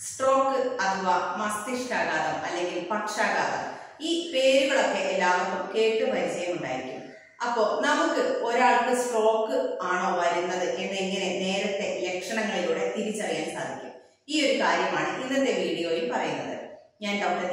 Stroke അഥവാ മസ്തിഷ്കാഘാതം അല്ലെങ്കിൽ പക്ഷാഘാതം ഈ പേരുകളൊക്കെ എല്ലാവർക്കും കേട്ട് പരിചയമുണ്ടായിരിക്കും. അപ്പോൾ നമുക്ക് ഒരാൾക്ക് സ്ട്രോക്ക് ആണോ വരുന്നത് എന്നെങ്ങനെ നേരത്തെ ലക്ഷണങ്ങളിലൂടെ തിരിച്ചറിയാൻ സാധിക്കും? ഈ ഒരു കാര്യമാണ് ഇന്നത്തെ വീഡിയോയിൽ പറയുന്നത്. ഞാൻ doctor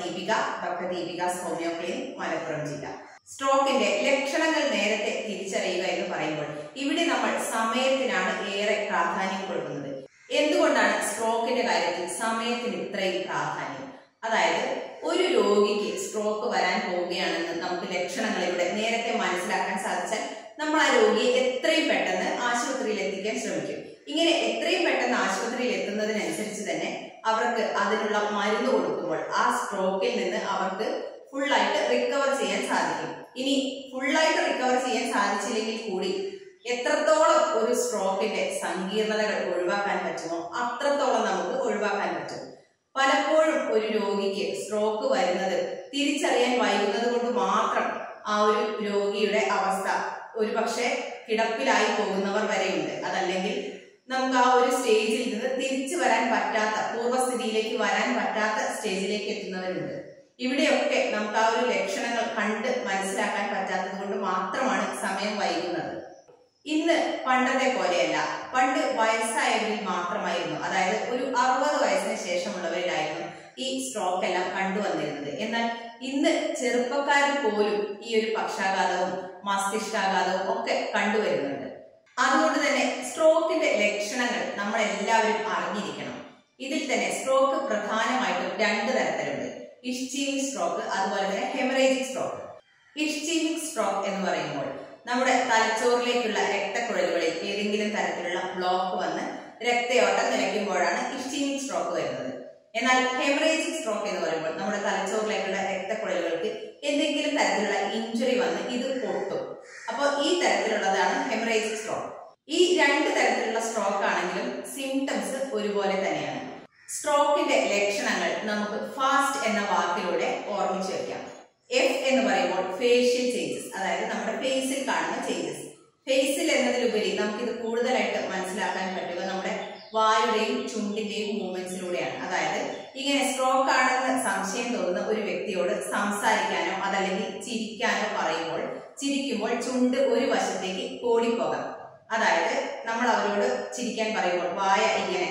Deepika's homeo clinic, Malappuram ജില്ല. സ്ട്രോക്കിന്റെ ലക്ഷണങ്ങൾ നേരത്തെ തിരിച്ചറിയുക എന്ന് പറയുമ്പോൾ ഇവിടെ നമ്മൾ സമയത്തിനാണ് ഏറെ പ്രാധാന്യം കൊടുക്കുന്നത്. എന്തുകൊണ്ടാണ് സ്ട്രോക്കിന്റെ കാര്യത്തിൽ സമയത്തിന് ഇത്രയും പ്രാധാന്യം? അതായത് ഒരു രോഗിക്ക് സ്ട്രോക്ക് വരാൻ പോവുകയാണെന്ന് നമുക്ക് ലക്ഷണങ്ങളിലൂടെ നേരത്തെ മനസ്സിലാക്കാൻ സാധിച്ചാൽ നമ്മൾ ആ രോഗിയെ എത്രയും പെട്ടെന്ന് ആശുപത്രിയിൽ എത്തിക്കാൻ ശ്രമിക്കും. ഇങ്ങനെ എത്രയും പെട്ടെന്ന് ആശുപത്രിയിൽ എത്തുന്നതിനനുസരിച്ച് തന്നെ അവർക്ക് അതിനുള്ള മരുന്ന് കൊടുക്കുമ്പോൾ ആ സ്ട്രോക്കിൽ നിന്ന് അവർക്ക് ഫുള്ളായിട്ട് റിക്കവർ ചെയ്യാൻ സാധിക്കും. ഇനി ഫുള്ളായിട്ട് റിക്കവർ ചെയ്യാൻ സാധിച്ചില്ലെങ്കിൽ കൂടി എത്രത്തോളം ഒരു സ്ട്രോക്കിന്റെ സങ്കീർണതകൾ ഒഴിവാക്കാൻ പറ്റുമോ അത്രത്തോളം നമുക്ക് ഒഴിവാക്കാൻ പറ്റും. പലപ്പോഴും ഒരു രോഗിക്ക് സ്ട്രോക്ക് വരുന്നത് തിരിച്ചറിയാൻ വൈകുന്നത് കൊണ്ട് മാത്രം ആ ഒരു രോഗിയുടെ അവസ്ഥ ഒരു പക്ഷെ കിടപ്പിലായി പോകുന്നവർ വരെയുണ്ട്. അതല്ലെങ്കിൽ നമുക്ക് ആ ഒരു സ്റ്റേജിൽ നിന്ന് തിരിച്ചു വരാൻ പറ്റാത്ത, പൂർവ്വസ്ഥിതിയിലേക്ക് വരാൻ പറ്റാത്ത സ്റ്റേജിലേക്ക് എത്തുന്നവരുണ്ട്. ഇവിടെയൊക്കെ നമുക്ക് ആ ഒരു ലക്ഷണങ്ങൾ കണ്ട് മനസ്സിലാക്കാൻ പറ്റാത്തത് കൊണ്ട് മാത്രമാണ് സമയം വൈകുന്നത്. ഇന്ന് പണ്ടത്തെ പോലെയല്ല. പണ്ട് വയസ്സായവരിൽ മാത്രമായിരുന്നു, അതായത് ഒരു 60 വയസ്സിന് ശേഷമുള്ളവരിലായിരുന്നു ഈ സ്ട്രോക്ക് എല്ലാം കണ്ടുവന്നിരുന്നത്. എന്നാൽ ഇന്ന് ചെറുപ്പക്കാരിൽ പോലും ഈ ഒരു പക്ഷാഘാതവും മസ്തിഷ്കാഘാതവും ഒക്കെ കണ്ടുവരുന്നുണ്ട്. അതുകൊണ്ട് തന്നെ സ്ട്രോക്കിന്റെ ലക്ഷണങ്ങൾ നമ്മൾ എല്ലാവരും അറിഞ്ഞിരിക്കണം. ഇതിൽ തന്നെ സ്ട്രോക്ക് പ്രധാനമായിട്ടും 2 തരത്തിലുണ്ട്: ഇസ്ചീമിക് സ്ട്രോക്ക്, അതുപോലെ തന്നെ ഹെമറേജിക് സ്ട്രോക്ക്. ഇസ്ചീമിക് സ്ട്രോക്ക് എന്ന് പറയുമ്പോൾ നമ്മുടെ തലച്ചോറിലേക്കുള്ള രക്തക്കുഴലുകളിൽ ഏതെങ്കിലും തരത്തിലുള്ള ബ്ലോക്ക് വന്ന് രക്തയോട്ടം നിലയ്ക്കുമ്പോഴാണ് ഇസ്ചീമിക് സ്ട്രോക്ക് വരുന്നത്. എന്നാൽ ഹെമറേജിക് സ്ട്രോക്ക് എന്ന് പറയുമ്പോൾ നമ്മുടെ തലച്ചോറിലേക്കുള്ള രക്തക്കുഴലുകൾക്ക് എന്തെങ്കിലും തരത്തിലുള്ള ഇഞ്ചുറി വന്ന് ഇത് പൊട്ടും. അപ്പോൾ ഈ തരത്തിലുള്ളതാണ് ഹെമറേജിക് സ്ട്രോക്ക്. ഈ 2 തരത്തിലുള്ള സ്ട്രോക്ക് ആണെങ്കിലും സിംറ്റംസ് ഒരുപോലെ തന്നെയാണ്. സ്ട്രോക്കിന്റെ ലക്ഷണങ്ങൾ നമുക്ക് ഫാസ്റ്റ് എന്ന വാക്കിലൂടെ ഓർമ്മിച്ചു വെക്കാം. എഫ് എന്ന് പറയുമ്പോൾ ഫേഷ്യൽ ചേഞ്ചസ്, അതായത് നമ്മുടെ ഫേസിൽ കാണുന്ന ചേഞ്ചസ്. ഫേസിൽ എന്നതിലുപരി നമുക്കിത് കൂടുതലായിട്ട് മനസ്സിലാക്കാൻ പറ്റുക നമ്മുടെ വായുടെയും ചുണ്ടിന്റെയും മൂവ്മെന്റ്സിലൂടെയാണ്. അതായത് ഇങ്ങനെ സ്ട്രോക്ക് ആണെന്ന് സംശയം തോന്നുന്ന ഒരു വ്യക്തിയോട് സംസാരിക്കാനോ അതല്ലെങ്കിൽ ചിരിക്കാനോ പറയുമ്പോൾ ചിരിക്കുമ്പോൾ ചുണ്ട് ഒരു വശത്തേക്ക് കോടിപ്പോകാം. അതായത് നമ്മൾ അവരോട് ചിരിക്കാൻ പറയുമ്പോൾ വായ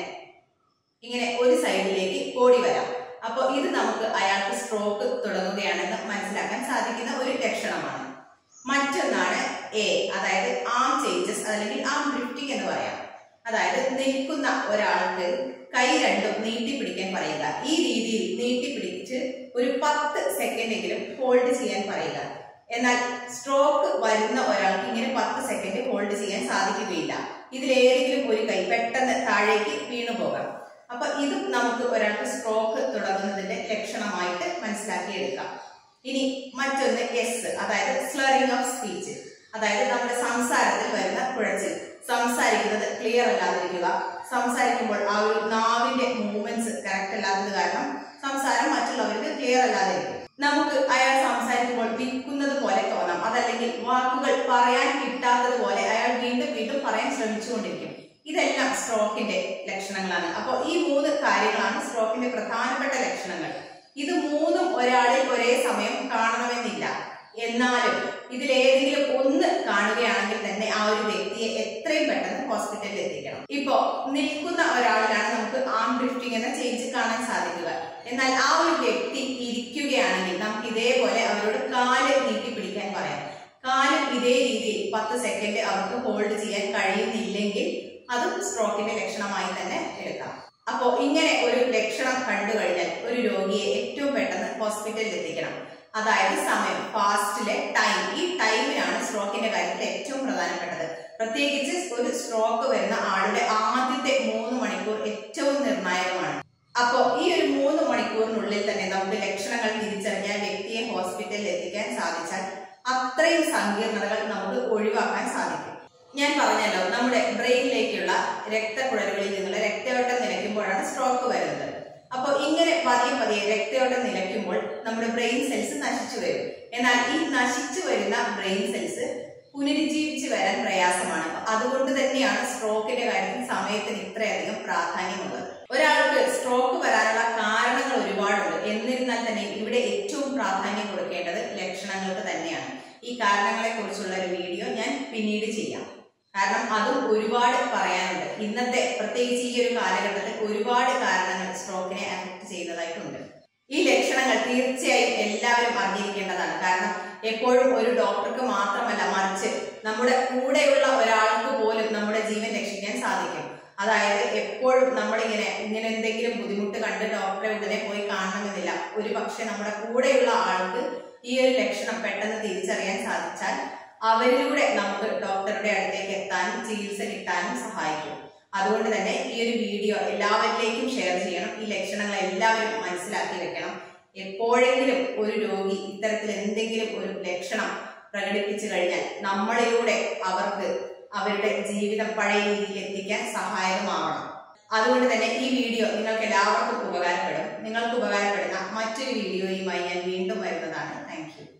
ഇങ്ങനെ ഒരു സൈഡിലേക്ക് കോടി വരാം. അപ്പോൾ ഇത് നമുക്ക് അയാൾക്ക് സ്ട്രോക്ക് തുടങ്ങുകയാണെന്ന് മനസ്സിലാക്കാൻ സാധിക്കുന്ന ഒരു ലക്ഷണമാണ്. മറ്റൊന്നാണ് എ, അതായത് ആം ചേഞ്ചസ് അല്ലെങ്കിൽ ആം ഡ്രിഫ്റ്റിംഗ് എന്ന് പറയാം. അതായത് നിൽക്കുന്ന ഒരാൾക്ക് കൈ രണ്ടും നീട്ടിപ്പിടിക്കാൻ പറയുക. ഈ രീതിയിൽ നീട്ടിപ്പിടിച്ച് ഒരു 10 സെക്കൻഡെങ്കിലും ഹോൾഡ് ചെയ്യാൻ പറയുക. എന്നാൽ സ്ട്രോക്ക് വരുന്ന ഒരാൾക്ക് ഇങ്ങനെ 10 സെക്കൻഡ് ഹോൾഡ് ചെയ്യാൻ സാധിക്കുകയില്ല. ഇതിലേതെങ്കിലും ഒരു കൈ പെട്ടെന്ന് താഴേക്ക് വീണു പോകാം. അപ്പൊ ഇതും നമുക്ക് ഒരാൾക്ക് സ്ട്രോക്ക് തുടങ്ങുന്നതിന്റെ ലക്ഷണമായിട്ട് മനസ്സിലാക്കിയെടുക്കാം. ഇനി മറ്റൊന്ന് എസ്, അതായത് സ്ലറിംഗ് ഓഫ് സ്പീച്ച്, അതായത് നമ്മുടെ സംസാരത്തിൽ വരുന്ന കുഴച്ചിൽ. സംസാരിക്കുന്നത് ക്ലിയർ അല്ലാതിരിക്കുക, സംസാരിക്കുമ്പോൾ ആ ഒരു നാവിന്റെ മൂവ്മെന്റ്സ് കറക്റ്റ് അല്ലാത്തത് കാരണം സംസാരം മറ്റുള്ളവർക്ക് ക്ലിയർ അല്ലാതിരിക്കും. നമുക്ക് അയാൾ സംസാരിക്കുമ്പോൾ വിൽക്കുന്നത് പോലെ തോന്നാം, അതല്ലെങ്കിൽ വാക്കുകൾ പറയാൻ കിട്ടാത്തത് പോലെ അയാൾ വീണ്ടും വീണ്ടും പറയാൻ ശ്രമിച്ചുകൊണ്ടിരിക്കും. ഇതെല്ലാം സ്ട്രോക്കിന്റെ ലക്ഷണങ്ങളാണ്. അപ്പോൾ ഈ 3 കാര്യങ്ങളാണ് സ്ട്രോക്കിന്റെ പ്രധാനപ്പെട്ട ലക്ഷണങ്ങൾ. ഇത് 3ഉം ഒരാളിൽ ഒരേ സമയം കാണണമെന്നില്ല. എന്നാലും ഇതിലേതെങ്കിലും ഒന്ന് കാണുകയാണെങ്കിൽ തന്നെ ആ ഒരു വ്യക്തിയെ എത്രയും പെട്ടെന്ന് ഹോസ്പിറ്റലിൽ എത്തിക്കണം. ഇപ്പോ നിൽക്കുന്ന ഒരാളിലാണ് നമുക്ക് ആം ഡ്രിഫ്റ്റിംഗ് എന്ന ചേഞ്ച് കാണാൻ സാധിക്കുക. എന്നാൽ ആ ഒരു വ്യക്തി ഇരിക്കുകയാണെങ്കിൽ നമുക്ക് ഇതേപോലെ അവരോട് കാല് നീട്ടിപ്പിടിക്കാൻ പറയാം. കാലും ഇതേ രീതിയിൽ 10 സെക്കൻഡ് അവർക്ക് ഹോൾഡ് ചെയ്യാൻ കഴിയുന്നില്ലെങ്കിൽ അതും സ്ട്രോക്കിന്റെ ലക്ഷണമായി തന്നെ എടുക്കാം. അപ്പോ ഇങ്ങനെ ഒരു ലക്ഷണം കണ്ടു കഴിഞ്ഞാൽ ഒരു രോഗിയെ ഏറ്റവും പെട്ടെന്ന് ഹോസ്പിറ്റലിൽ എത്തിക്കണം. അതായത് സമയം, ഫാസ്റ്റിലെ ടൈം. ഈ ടൈമിനാണ് സ്ട്രോക്കിന്റെ കാര്യത്തിൽ ഏറ്റവും പ്രധാനപ്പെട്ടത്. പ്രത്യേകിച്ച് ഒരു സ്ട്രോക്ക് വരുന്ന ആളുടെ ആദ്യത്തെ 3 മണിക്കൂർ ഏറ്റവും നിർണായകമാണ്. അപ്പോ ഈ ഒരു 3 മണിക്കൂറിനുള്ളിൽ തന്നെ നമുക്ക് ലക്ഷണങ്ങൾ തിരിച്ചറിഞ്ഞാൽ വ്യക്തിയെ ഹോസ്പിറ്റലിൽ എത്തിക്കാൻ സാധിച്ചാൽ അത്രയും സങ്കീർണതകൾ നമുക്ക് ഒഴിവാക്കാൻ സാധിക്കും. ഞാൻ പറഞ്ഞല്ലോ, നമ്മുടെ ബ്രെയിനിലേക്കുള്ള രക്തക്കുഴലുകളിൽ നിന്നുള്ള രക്തയോട്ടം നിലയ്ക്കുമ്പോഴാണ് സ്ട്രോക്ക് വരുന്നത്. അപ്പോൾ ഇങ്ങനെ പതിയെ രക്തയോട്ടം നിലയ്ക്കുമ്പോൾ നമ്മുടെ ബ്രെയിൻ സെൽസ് നശിച്ചു വരും. എന്നാൽ ഈ നശിച്ചു വരുന്ന ബ്രെയിൻ സെൽസ് പുനരുജ്ജീവിച്ച് വരാൻ പ്രയാസമാണ്. അതുകൊണ്ട് തന്നെയാണ് സ്ട്രോക്കിന്റെ കാര്യത്തിൽ സമയത്തിന് ഇത്രയധികം പ്രാധാന്യമുള്ളത്. ഒരാൾക്ക് സ്ട്രോക്ക് വരാനുള്ള ഇവിടെ ഏറ്റവും പ്രാധാന്യം കൊടുക്കേണ്ടത് ലക്ഷണങ്ങൾക്ക് തന്നെയാണ്. ഈ കാരണങ്ങളെ കുറിച്ചുള്ള ഒരു വീഡിയോ ഞാൻ പിന്നീട് ചെയ്യാം. കാരണം അതും ഒരുപാട് പറയാനുണ്ട്. ഇന്നത്തെ പ്രത്യേകിച്ച് ഈ ഒരു കാലഘട്ടത്തിൽ ഒരുപാട് കാരണങ്ങൾ സ്ട്രോക്കിനെ അഫക്ട് ചെയ്യുന്നതായിട്ടുണ്ട്. ഈ ലക്ഷണങ്ങൾ തീർച്ചയായും എല്ലാവരും അറിഞ്ഞിരിക്കേണ്ടതാണ്. കാരണം എപ്പോഴും ഒരു ഡോക്ടർക്ക് മാത്രമല്ല, മറിച്ച് നമ്മുടെ കൂടെയുള്ള ഒരാൾക്ക് പോലും നമ്മുടെ ജീവൻ രക്ഷിക്കാൻ സാധിക്കും. അതായത് എപ്പോഴും നമ്മളിങ്ങനെ എന്തെങ്കിലും ബുദ്ധിമുട്ട് കണ്ട് ഡോക്ടറെ ഉടനെ പോയി കാണണമെന്നില്ല. ഒരു പക്ഷെ നമ്മുടെ കൂടെയുള്ള ആൾക്ക് ഈ ഒരു ലക്ഷണം പെട്ടെന്ന് തിരിച്ചറിയാൻ സാധിച്ചാൽ അവരിലൂടെ നമുക്ക് ഡോക്ടറുടെ അടുത്തേക്ക് എത്താനും ചികിത്സ കിട്ടാനും സഹായിക്കും. അതുകൊണ്ട് തന്നെ ഈ ഒരു വീഡിയോ എല്ലാവരിലേക്കും ഷെയർ ചെയ്യണം. ഈ ലക്ഷണങ്ങൾ എല്ലാവരും മനസ്സിലാക്കി വെക്കണം. എപ്പോഴെങ്കിലും ഒരു രോഗി ഇത്തരത്തിൽ എന്തെങ്കിലും ഒരു ലക്ഷണം പ്രകടിപ്പിച്ചു കഴിഞ്ഞാൽ നമ്മളിലൂടെ അവർക്ക് അവരുടെ ജീവിതം പഴയ രീതിയിൽ എത്തിക്കാൻ സഹായകമാവണം. അതുകൊണ്ട് തന്നെ ഈ വീഡിയോ നിങ്ങൾക്ക് എല്ലാവർക്കും ഉപകാരപ്പെടും. നിങ്ങൾക്ക് ഉപകാരപ്പെടുന്ന മറ്റൊരു വീഡിയോയുമായി ഞാൻ വീണ്ടും വരുന്നതാണ്. Thank U.